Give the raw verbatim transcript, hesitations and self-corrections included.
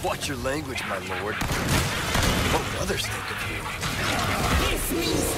Watch your language, my lord. What will others think of you? This means